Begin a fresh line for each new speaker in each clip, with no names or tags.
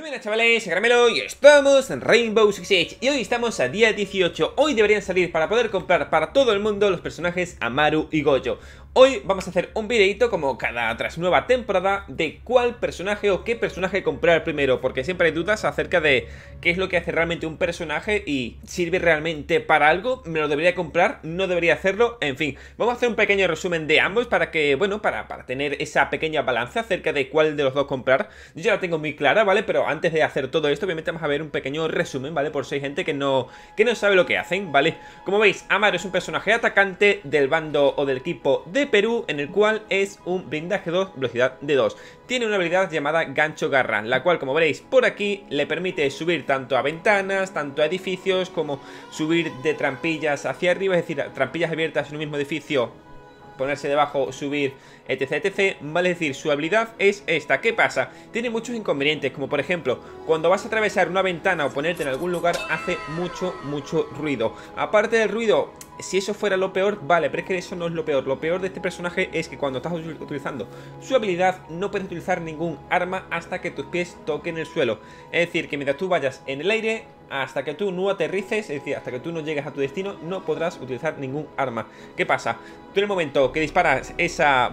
Muy buenas chavales, soy Caramelo y estamos en Rainbow Six Siege. Y hoy estamos a día 18. Hoy deberían salir para poder comprar para todo el mundo los personajes Amaru y Goyo. Hoy vamos a hacer un videito como cada tras nueva temporada de cuál personaje o qué personaje comprar primero, porque siempre hay dudas acerca de qué es lo que hace realmente un personaje y sirve realmente para algo, me lo debería comprar, no debería hacerlo, en fin. Vamos a hacer un pequeño resumen de ambos para que, bueno, para tener esa pequeña balanza acerca de cuál de los dos comprar. Yo ya la tengo muy clara, ¿vale? Pero antes de hacer todo esto, obviamente vamos a ver un pequeño resumen, ¿vale? Por si hay gente que no sabe lo que hacen, ¿vale? Como veis, Amaru es un personaje atacante del bando o del equipo de Perú, en el cual es un blindaje 2, velocidad de 2. Tiene una habilidad llamada gancho garra, la cual, como veréis por aquí, le permite subir tanto a ventanas, tanto a edificios, como subir de trampillas hacia arriba, es decir, trampillas abiertas en un mismo edificio, ponerse debajo, subir, etc, etc, vale. Es decir, su habilidad es esta. ¿Qué pasa? Tiene muchos inconvenientes, como por ejemplo, cuando vas a atravesar una ventana o ponerte en algún lugar, hace mucho ruido. Aparte del ruido, si eso fuera lo peor, vale, pero es que eso no es lo peor. Lo peor de este personaje es que cuando estás utilizando su habilidad, no puedes utilizar ningún arma hasta que tus pies toquen el suelo. Es decir, que mientras tú vayas en el aire, hasta que tú no aterrices, es decir, hasta que tú no llegues a tu destino, no podrás utilizar ningún arma. ¿Qué pasa? Tú en el momento que disparas esa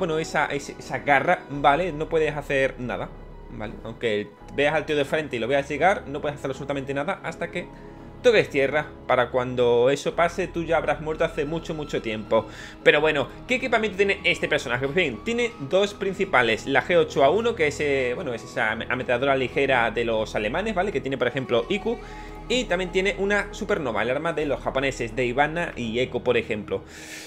garra, ¿vale? No puedes hacer nada, ¿vale? Aunque veas al tío de frente y lo veas llegar, no puedes hacer absolutamente nada hasta que toques tierra. Para cuando eso pase, tú ya habrás muerto hace mucho tiempo. Pero bueno, ¿qué equipamiento tiene este personaje? Pues bien, tiene dos principales. La G8A1, que es, bueno, es esa ametralladora ligera de los alemanes, ¿vale? Que tiene, por ejemplo, Iku. Y también tiene una Supernova, el arma de los japoneses, de Ivana y Eko, por ejemplo.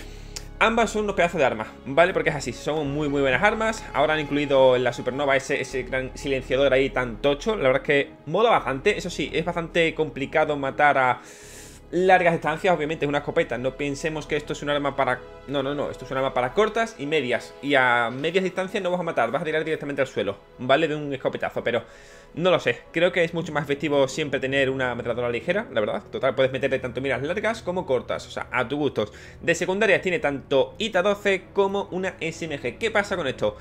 Ambas son unos pedazos de armas, ¿vale? Porque es así, son muy buenas armas. Ahora han incluido en la Supernova ese gran silenciador ahí tan tocho. La verdad es que mola bastante. Eso sí, es bastante complicado matar a largas distancias. Obviamente es una escopeta. No pensemos que esto es un arma para... No, esto es un arma para cortas y medias. Y a medias distancias no vas a matar, vas a tirar directamente al suelo, ¿vale? De un escopetazo, pero no lo sé. Creo que es mucho más efectivo siempre tener una ametralladora ligera, la verdad. Total, puedes meterle tanto miras largas como cortas, o sea, a tu gustos. De secundarias tiene tanto ITA 12 como una SMG. ¿Qué pasa con esto?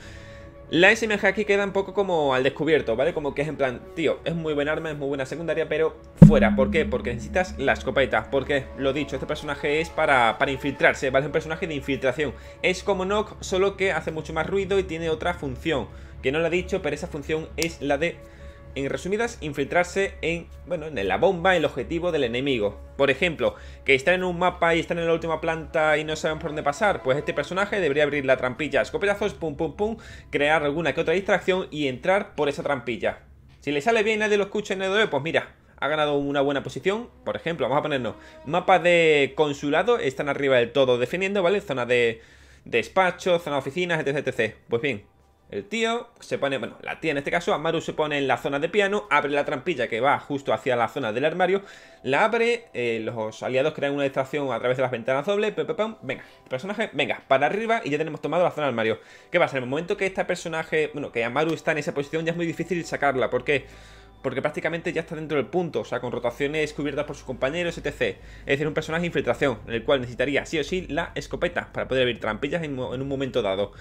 La SMG aquí queda un poco como al descubierto, ¿vale? Como que es en plan, tío, es muy buen arma, es muy buena secundaria, pero fuera. ¿Por qué? Porque necesitas la escopeta. Porque, lo dicho, este personaje es para infiltrarse, ¿vale? Es un personaje de infiltración. Es como Nock, solo que hace mucho más ruido y tiene otra función, que no lo he dicho, pero esa función es la de, en resumidas, infiltrarse en, bueno, en la bomba, el objetivo del enemigo. Por ejemplo, que están en un mapa y están en la última planta y no saben por dónde pasar, pues este personaje debería abrir la trampilla, escopetazos, pum, crear alguna que otra distracción y entrar por esa trampilla. Si le sale bien, nadie lo escucha y nadie lo ve, pues mira, ha ganado una buena posición. Por ejemplo, vamos a ponernos mapa de consulado, están arriba del todo defendiendo, ¿vale? Zona de despacho, zona de oficinas, etc. Pues bien, el tío se pone, bueno, la tía en este caso, Amaru se pone en la zona de piano, abre la trampilla que va justo hacia la zona del armario, la abre, los aliados crean una distracción a través de las ventanas dobles, venga, el personaje, venga, para arriba y ya tenemos tomado la zona del armario. ¿Qué pasa? En el momento que este personaje, bueno, que Amaru está en esa posición, ya es muy difícil sacarla. ¿Por qué? Porque prácticamente ya está dentro del punto, o sea, con rotaciones cubiertas por sus compañeros, etc. Es decir, un personaje de infiltración, en el cual necesitaría sí o sí la escopeta para poder abrir trampillas en un momento dado.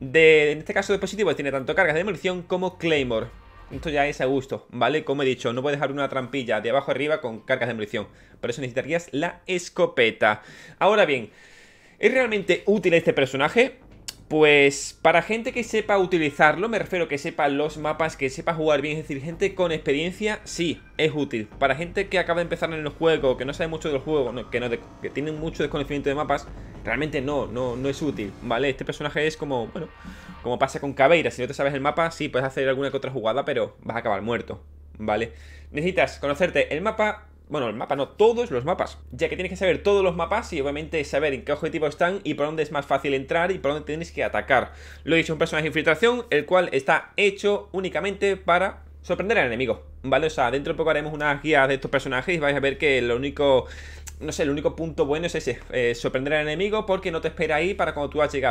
En este caso de dispositivo tiene tanto cargas de demolición como Claymore. Esto ya es a gusto, ¿vale? Como he dicho, no puedes dejar una trampilla de abajo arriba con cargas de demolición. Por eso necesitarías la escopeta. Ahora bien, ¿es realmente útil este personaje? Pues para gente que sepa utilizarlo, me refiero que sepa los mapas, que sepa jugar bien, es decir, gente con experiencia, sí, es útil. Para gente que acaba de empezar en el juego, que no sabe mucho del juego, que tiene mucho desconocimiento de mapas, realmente no es útil, ¿vale? Este personaje es como, bueno, como pasa con Caveira. Si no te sabes el mapa, sí, puedes hacer alguna que otra jugada, pero vas a acabar muerto, ¿vale? Necesitas conocerte el mapa. Bueno, el mapa no, todos los mapas, ya que tienes que saber todos los mapas y obviamente saber en qué objetivo están y por dónde es más fácil entrar y por dónde tienes que atacar. Lo he dicho, un personaje de infiltración, el cual está hecho únicamente para sorprender al enemigo, ¿vale? O sea, dentro de poco haremos una guía de estos personajes y vais a ver que lo único, no sé, el único punto bueno es ese, sorprender al enemigo porque no te espera ahí para cuando tú has llegado.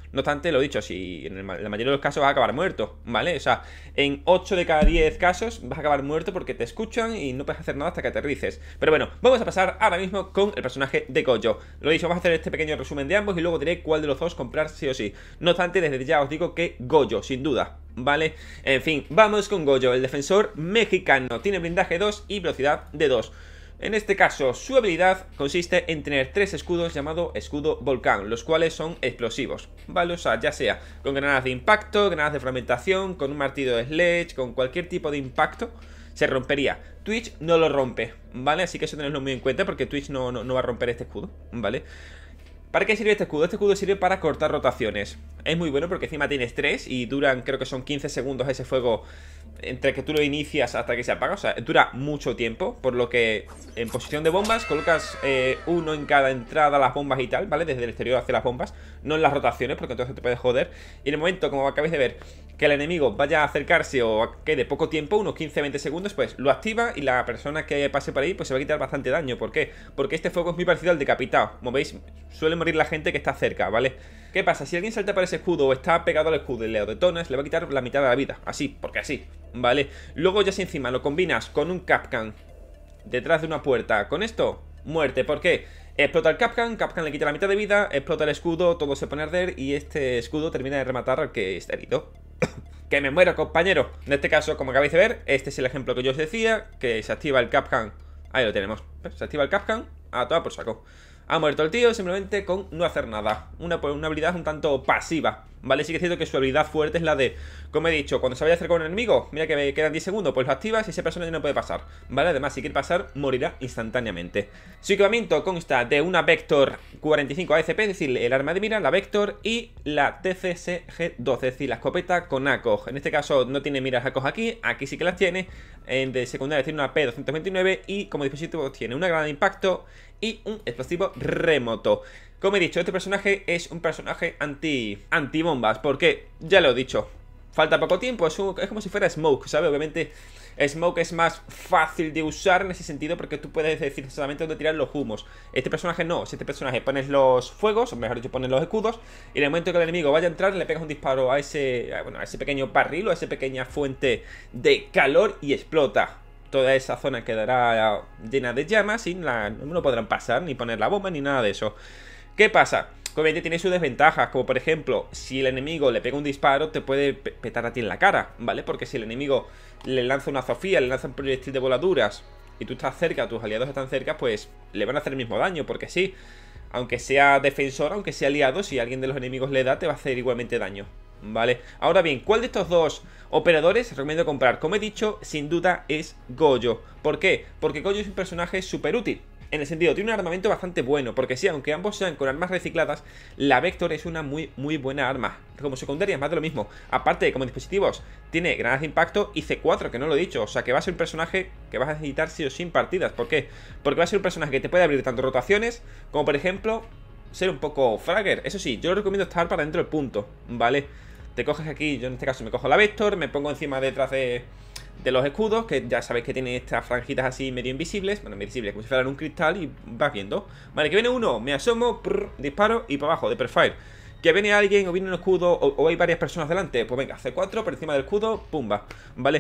No obstante, lo dicho, si en la mayoría de los casos vas a acabar muerto, ¿vale? O sea, en 8 de cada 10 casos vas a acabar muerto porque te escuchan y no puedes hacer nada hasta que aterrices. Pero bueno, vamos a pasar ahora mismo con el personaje de Gojo. Lo dicho, vamos a hacer este pequeño resumen de ambos y luego diré cuál de los dos comprar sí o sí. No obstante, desde ya os digo que Gojo, sin duda, ¿vale? En fin, vamos con Gojo, el defensor mexicano. Tiene blindaje 2 y velocidad de 2. En este caso, su habilidad consiste en tener 3 escudos llamado escudo volcán, los cuales son explosivos, ¿vale? O sea, ya sea con granadas de impacto, granadas de fragmentación, con un martillo de sledge, con cualquier tipo de impacto, se rompería. Twitch no lo rompe, ¿vale? Así que eso tenedlo muy en cuenta porque Twitch no va a romper este escudo, ¿vale? ¿Para qué sirve este escudo? Este escudo sirve para cortar rotaciones. Es muy bueno porque encima tienes 3 y duran, creo que son 15 segundos ese fuego entre que tú lo inicias hasta que se apaga. O sea, dura mucho tiempo, por lo que en posición de bombas colocas uno en cada entrada a las bombas y tal, ¿vale? Desde el exterior hacia las bombas, no en las rotaciones porque entonces te puedes joder. Y en el momento, como acabáis de ver, que el enemigo vaya a acercarse o quede poco tiempo, unos 15-20 segundos, pues lo activa y la persona que pase por ahí pues se va a quitar bastante daño. ¿Por qué? Porque este fuego es muy parecido al decapitado. Como veis, suele morir la gente que está cerca, ¿vale? ¿Qué pasa? Si alguien salta por ese escudo o está pegado al escudo y le detonas, le va a quitar la mitad de la vida. Así, porque así, ¿vale? Luego ya si encima lo combinas con un Kapkan detrás de una puerta, con esto, muerte. ¿Por qué? Explota el Kapkan, Kapkan le quita la mitad de vida, explota el escudo, todo se pone a arder y este escudo termina de rematar al que está herido. ¡Que me muero, compañero! En este caso, como acabáis de ver, este es el ejemplo que yo os decía, que se activa el Kapkan. Ahí lo tenemos. Se activa el Kapkan, a toda por saco. Ha muerto el tío simplemente con no hacer nada. Una habilidad un tanto pasiva, ¿vale? Sí que es cierto que su habilidad fuerte es la de, como he dicho, cuando se vaya a acercar un enemigo, mira que me quedan 10 segundos, pues lo activas y ese personaje no puede pasar, ¿vale? Además, si quiere pasar, morirá instantáneamente. Su equipamiento consta de una Vector 45 ACP, es decir, el arma de mira, la Vector y la TCSG-12, es decir, la escopeta con ACOG. En este caso no tiene miras ACOG aquí sí que las tiene. De secundaria tiene una P229 y como dispositivo tiene una granada de impacto y un explosivo remoto. Como he dicho, este personaje es un personaje anti-bombas, porque ya lo he dicho, falta poco tiempo, es como si fuera Smoke, ¿sabes? Obviamente Smoke es más fácil de usar en ese sentido porque tú puedes decir solamente dónde tirar los humos. Este personaje no, si este personaje pones los fuegos, o mejor dicho, pones los escudos, y en el momento que el enemigo vaya a entrar le pegas un disparo a ese pequeño barril o a esa pequeña fuente de calor y explota. Toda esa zona quedará llena de llamas y no podrán pasar, ni poner la bomba, ni nada de eso. ¿Qué pasa? Obviamente tiene sus desventajas, como por ejemplo, si el enemigo le pega un disparo, te puede petar a ti en la cara, ¿vale? Porque si el enemigo le lanza una Zofía, le lanza un proyectil de voladuras y tú estás cerca, tus aliados están cerca, pues le van a hacer el mismo daño, porque sí, aunque sea defensor, aunque sea aliado, si alguien de los enemigos le da, te va a hacer igualmente daño, ¿vale? Ahora bien, ¿cuál de estos dos operadores recomiendo comprar? Como he dicho, sin duda es Gojo. ¿Por qué? Porque Gojo es un personaje súper útil. En el sentido, tiene un armamento bastante bueno, porque sí, aunque ambos sean con armas recicladas, la Vector es una muy buena arma. Como secundaria es más de lo mismo. Aparte, como dispositivos, tiene granadas de impacto y C4, que no lo he dicho. O sea, que va a ser un personaje que vas a necesitar sí o sí en partidas. ¿Por qué? Porque va a ser un personaje que te puede abrir tanto rotaciones, como por ejemplo, ser un poco fragger. Eso sí, yo lo recomiendo estar para dentro del punto, ¿vale? Te coges aquí, yo en este caso me cojo la Vector, me pongo encima detrás de los escudos, que ya sabéis que tiene estas franjitas así medio invisibles, bueno, invisibles, como si fueran un cristal y vas viendo. Vale, que viene uno, me asomo, disparo y para abajo, de perfile. Que viene alguien o viene un escudo o hay varias personas delante, pues venga, C4 por encima del escudo, pumba, ¿vale?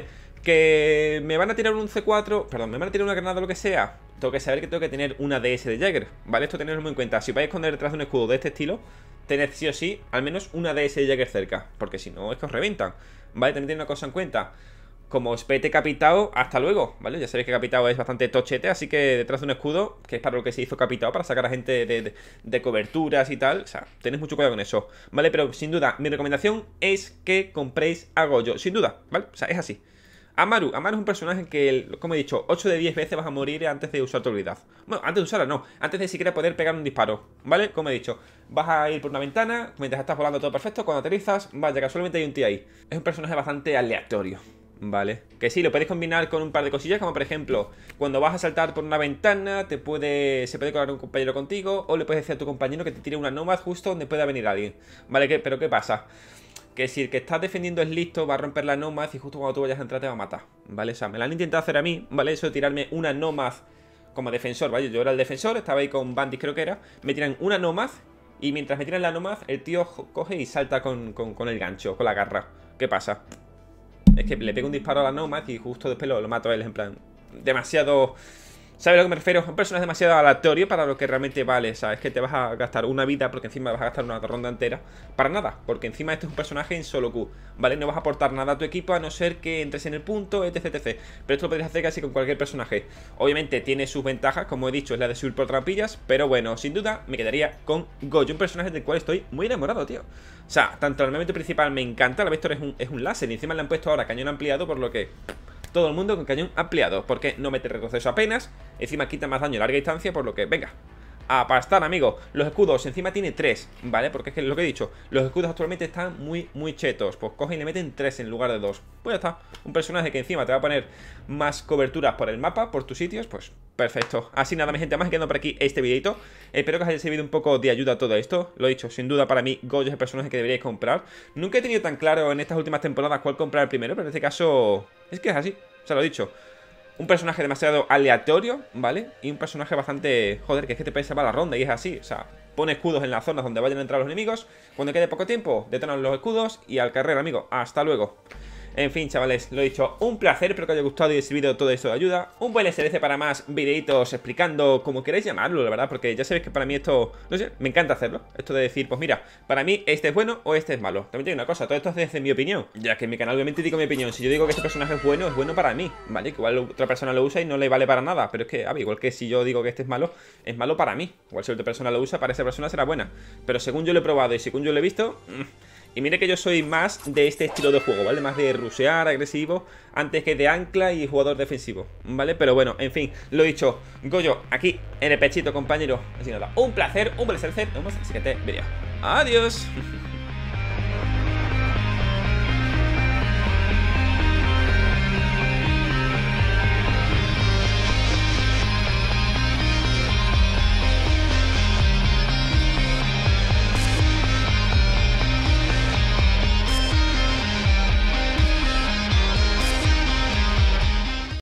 Que me van a tirar un C4, perdón, me van a tirar una granada o lo que sea, tengo que saber que tengo que tener una DS de Jäger, ¿vale? Esto tenerlo muy en cuenta, si vais a esconder detrás de un escudo de este estilo, tened sí o sí al menos una DS de Jäger cerca, porque si no es que os reventan, ¿vale? También tened una cosa en cuenta. Como os pete Capitao, hasta luego, ¿vale? Ya sabéis que Capitao es bastante tochete, así que detrás de un escudo, que es para lo que se hizo Capitao, para sacar a gente de coberturas y tal, o sea, tenéis mucho cuidado con eso, ¿vale? Pero sin duda, mi recomendación es que compréis a Gojo, sin duda, ¿vale? O sea, es así. Amaru es un personaje que, como he dicho, 8 de 10 veces vas a morir antes de usar tu habilidad. Bueno, antes de usarla no, antes de siquiera poder pegar un disparo, ¿vale? Como he dicho, vas a ir por una ventana, mientras estás volando todo perfecto, cuando aterrizas, vaya, casualmente hay un tío ahí. Es un personaje bastante aleatorio, ¿vale? Que sí, lo podéis combinar con un par de cosillas, como por ejemplo, cuando vas a saltar por una ventana, se puede colar un compañero contigo, o le puedes decir a tu compañero que te tire una Nomad justo donde pueda venir alguien, ¿vale? Pero ¿qué pasa? Que si el que estás defendiendo es listo, va a romper la Nomad y justo cuando tú vayas a entrar te va a matar, ¿vale? O sea, me la han intentado hacer a mí, ¿vale? Eso de tirarme una Nomad como defensor, ¿vale? Yo era el defensor, estaba ahí con Bandit creo que era, me tiran una Nomad Y mientras me tiran la Nomad, el tío coge y salta con el gancho, con la garra. ¿Qué pasa? Es que le pego un disparo a la Nomad y justo después lo mato a él, en plan... Demasiado... ¿Sabes a lo que me refiero? Un personaje demasiado aleatorio para lo que realmente vale. ¿Sabes? Que te vas a gastar una vida porque encima vas a gastar una ronda entera para nada. Porque encima este es un personaje en solo Q, ¿vale? No vas a aportar nada a tu equipo a no ser que entres en el punto, etc, etc. Pero esto lo podrías hacer casi con cualquier personaje. Obviamente tiene sus ventajas, como he dicho, es la de subir por trampillas. Pero bueno, sin duda me quedaría con Goyo, un personaje del cual estoy muy enamorado, tío. O sea, tanto el armamento principal me encanta, la Vector es un láser y encima le han puesto ahora cañón ampliado, por lo que... Todo el mundo con cañón ampliado, porque no mete retroceso apenas. Encima quita más daño a larga distancia, por lo que, venga, a pastar, amigo. Los escudos, encima tiene 3, ¿vale? Porque es que lo que he dicho, los escudos actualmente están muy chetos. Pues cogen y le meten 3 en lugar de 2. Pues ya está, un personaje que encima te va a poner más coberturas por el mapa, por tus sitios, pues perfecto. Así nada, mi gente, más quedando por aquí este videito. Espero que os haya servido un poco de ayuda a todo esto. Lo he dicho, sin duda para mí Goyo es el personaje que deberíais comprar. Nunca he tenido tan claro en estas últimas temporadas cuál comprar primero, pero en este caso es que es así. O sea, lo he dicho, un personaje demasiado aleatorio, ¿vale? Y un personaje bastante... Joder, que es que te puede salvar la ronda y es así. O sea, pone escudos en las zonas donde vayan a entrar los enemigos. Cuando quede poco tiempo, detonan los escudos y al carrer, amigo. Hasta luego. En fin, chavales, lo he dicho, un placer, espero que os haya gustado y servido todo esto de ayuda. Un buen SLC para más videitos explicando como queráis llamarlo, la verdad, porque ya sabéis que para mí esto, no sé, me encanta hacerlo. Esto de decir, pues mira, para mí este es bueno o este es malo. También tengo una cosa, todo esto es desde mi opinión, ya que en mi canal obviamente digo mi opinión. Si yo digo que este personaje es bueno para mí, ¿vale? Que igual otra persona lo usa y no le vale para nada, pero es que, a ver, igual que si yo digo que este es malo para mí. Igual si otra persona lo usa, para esa persona será buena. Pero según yo lo he probado y según yo lo he visto... Y mire que yo soy más de este estilo de juego, ¿vale? Más de rushear, agresivo, antes que de ancla y jugador defensivo, ¿vale? Pero bueno, en fin, lo dicho, Goyo, aquí en el pechito, compañero. Así nada, un placer, un buen ser. Nos vemos en el siguiente vídeo. Adiós.